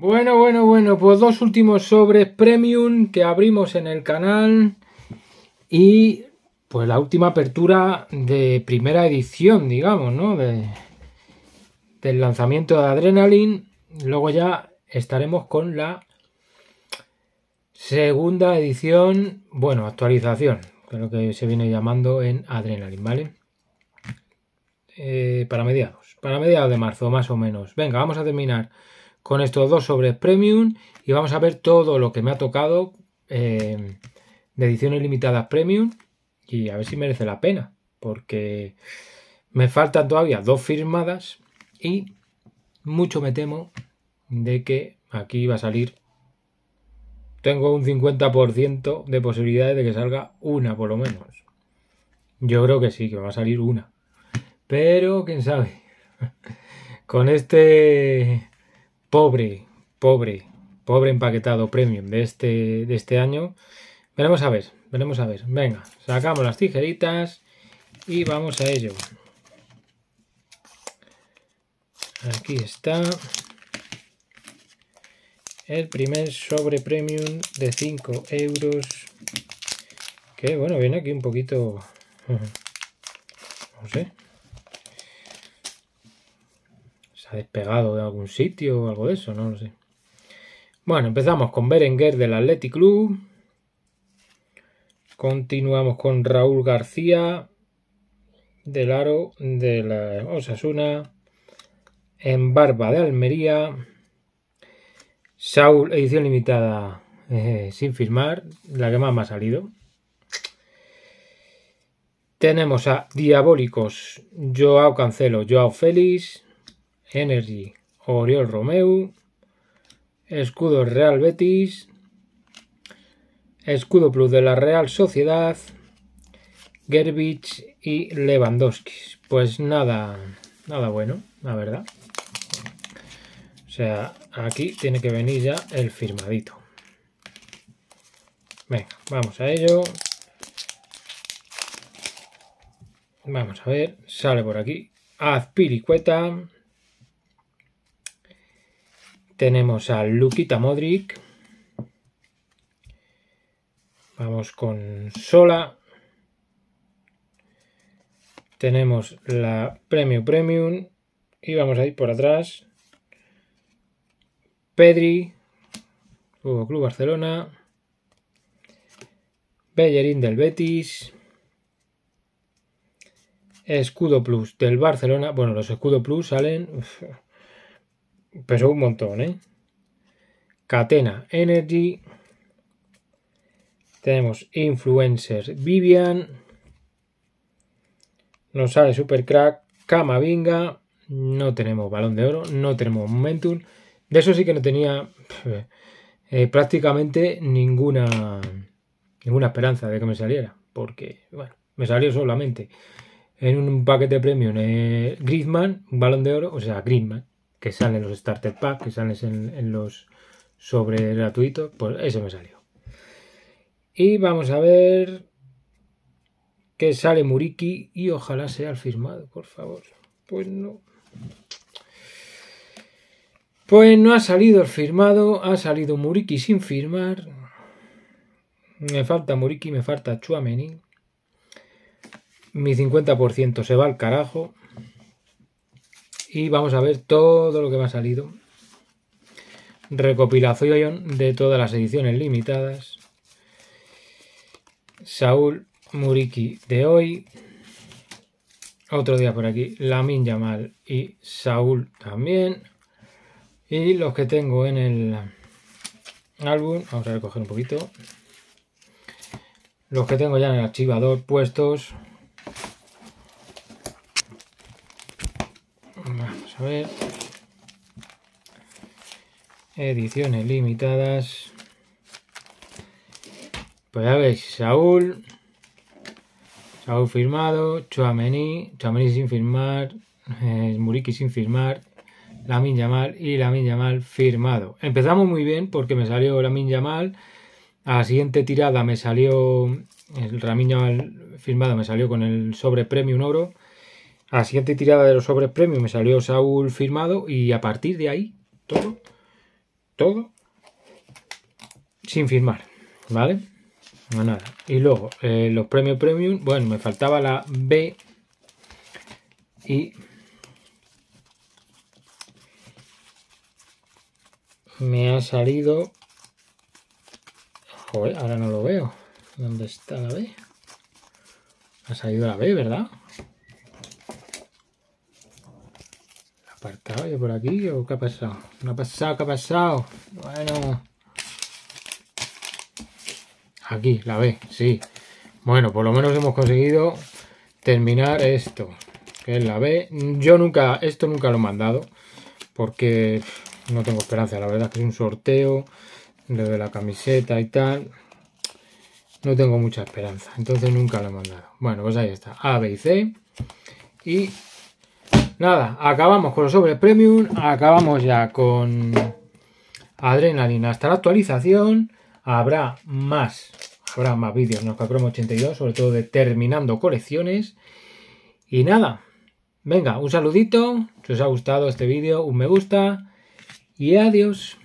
Bueno, pues dos últimos sobres premium que abrimos en el canal y pues la última apertura de primera edición, digamos, ¿no? Del lanzamiento de Adrenaline. Luego ya estaremos con la segunda edición, bueno, actualización, que es lo que se viene llamando en Adrenaline, ¿vale? Para mediados de marzo, más o menos. Venga, vamos a terminar con estos dos sobres premium y vamos a ver todo lo que me ha tocado de ediciones limitadas premium y a ver si merece la pena, porque me faltan todavía dos firmadas y mucho me temo de que aquí va a salir, tengo un 50% de posibilidades de que salga una por lo menos. Yo creo que sí, que va a salir una, pero quién sabe. Con este pobre empaquetado premium de este año, veremos a ver. Venga, sacamos las tijeritas y vamos a ello. Aquí está el primer sobre premium de 5 euros, que bueno, viene aquí un poquito, no sé, se ha despegado de algún sitio o algo de eso, no lo sé. Bueno, empezamos con Berenguer del Athletic Club. Continuamos con Raúl García del Aro de la Osasuna. En Barba de Almería. Saúl, edición limitada sin firmar, la que más me ha salido. Tenemos a Diabólicos, Joao Cancelo, Joao Félix. Energy, Oriol Romeu. Escudo Real Betis. Escudo Plus de la Real Sociedad. Gerbich y Lewandowski. Pues nada bueno, la verdad. O sea, aquí tiene que venir ya el firmadito. Venga, vamos a ello. Vamos a ver, sale por aquí Azpilicueta. Tenemos a Lukita Modric. Vamos con Sola. Tenemos la Premium y vamos a ir por atrás. Pedri, Club Barcelona. Bellerín del Betis. Escudo Plus del Barcelona. Bueno, los Escudo Plus salen, pesó un montón, ¿eh? Catena Energy. Tenemos Influencers Vivian. Nos sale Supercrack Camavinga. No tenemos Balón de Oro. No tenemos Momentum. De eso sí que no tenía prácticamente ninguna esperanza de que me saliera. Porque, bueno, me salió solamente en un paquete premium Griezmann, un Balón de Oro. O sea, Griezmann, que sale en los Starter Pack, que salen en los sobre gratuitos. Pues ese me salió. Y vamos a ver que sale Muriqui y ojalá sea el firmado, por favor. Pues no. Pues no ha salido el firmado, ha salido Muriqui sin firmar. Me falta Muriqui, me falta Tchouaméni. Mi 50% se va al carajo. Y vamos a ver todo lo que me ha salido. Recopilación de todas las ediciones limitadas. Saúl, Muriqui de hoy. Otro día por aquí, Lamine Yamal y Saúl también. Y los que tengo en el álbum, vamos a recoger un poquito. Los que tengo ya en el archivador puestos. Vamos a ver. Ediciones limitadas. Pues ya veis, Saúl firmado, Tchouaméni sin firmar, Muriqui sin firmar, Lamine Yamal y Lamine Yamal firmado. Empezamos muy bien porque me salió Lamine Yamal, a la siguiente tirada me salió el Lamine Yamal firmado, me salió con el sobre premium oro, a la siguiente tirada de los sobres premium me salió Saúl firmado y a partir de ahí todo todo sin firmar, ¿vale? No, nada. Y luego los premios premium, bueno, me faltaba la B y me ha salido, joder, ahora no lo veo. ¿Dónde está la B? Ha salido la B, ¿verdad? ¿La apartado yo por aquí o qué ha pasado? No ha pasado, ¿qué ha pasado? Bueno, aquí, la B, sí. Bueno, por lo menos hemos conseguido terminar esto, que es la B. Yo nunca, esto nunca lo he mandado, porque no tengo esperanza. La verdad es que es un sorteo, lo de la camiseta y tal. No tengo mucha esperanza, entonces nunca lo he mandado. Bueno, pues ahí está, A, B y C. Y nada, acabamos con los sobres premium, acabamos ya con Adrenalina. Hasta la actualización habrá más vídeos en Oscarcromo 82, sobre todo de terminando colecciones. Y nada, venga, un saludito, si os ha gustado este vídeo, un me gusta y adiós.